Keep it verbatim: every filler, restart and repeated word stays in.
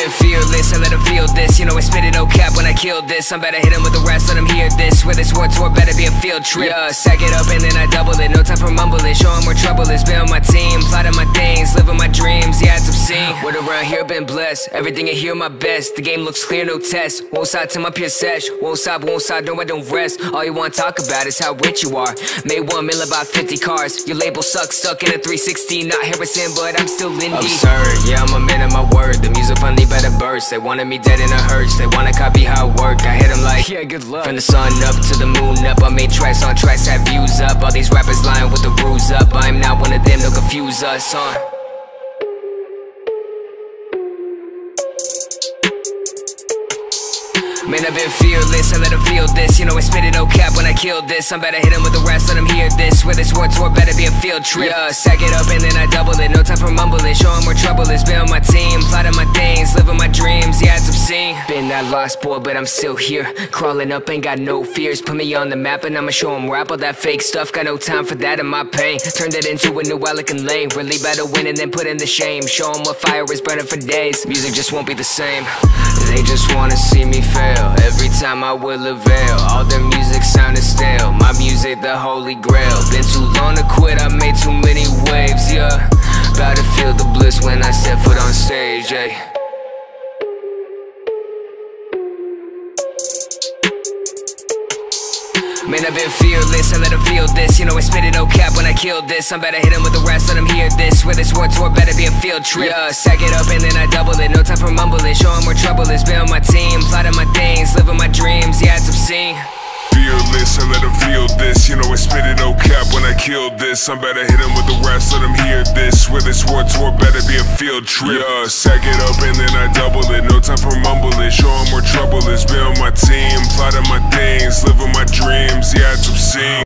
been fearless, I let them feel this. You know I spit it no cap when I killed this. I'm better hit them with the rest, let them hear this. Where this war tour better be a field trip. Yeah, sack it up and then I double it. No time for mumbling, show them where trouble is. Been on my team, plotting my things, living my dreams. Yeah, it's obscene. Word around here been blessed. Everything I hear my best. The game looks clear, no test. Won't stop till my pure sesh. Won't stop, won't stop, no I don't rest. All you wanna talk about is how rich you are. Made one mil about fifty cars. Your label sucks, stuck in a three sixty. Not Harrison, but I'm still indie. Absurd, yeah, I'm a man of my word. The music finally better burst. They wanted me dead in a hearse. They wanna copy how I work. I hit them like, yeah, good luck. From the sun up to the moon up. I made tracks on tracks, had views up. All these rappers lying with the rules up. I'm not one of them, they'll confuse us, huh? Man, I've been fearless, I let them feel this. You know I spit it no cap when I killed this. I'm better hit them with the rest, let them hear this. Where this war tour better be a field trip. Yeah, sack it up and then I double it. No time for mumbling, show them where trouble is. Been on my team, plotting my things, living my dreams. Yeah, it's obscene. Been that lost boy, but I'm still here. Crawling up, ain't got no fears. Put me on the map and I'ma show them rap. All that fake stuff, got no time for that in my pain. Turned it into a new elegant lane. Really better win and then put in the shame. Show them what fire is burning for days. Music just won't be the same. They just wanna see me fail. Every time I will avail. All their music sounded stale. My music the holy grail. Been too long to quit, I made too many waves, yeah. About to feel the bliss when I step foot on stage, ayy. Man, I've been fearless, I let them feel this. You know I spit it no cap when I killed this. I'm better hit them with the rest, let them hear this. Where this war tour better be a field trip. Yeah, sack it up and then I double it. No time for mumbling, show them where trouble is. Been on my team, plotting my things, living my dreams. Yeah, it's obscene. Fearless, I let them feel this. You know I spit it no cap when I killed this. I'm better hit them with the rest, let them hear this. Where this war tour better be a field trip. Yeah, sack it up and then I double it. No time for mumbling, show them where trouble is. Been on my team, plotting my things, living my dreams. Yeah, it's obscene.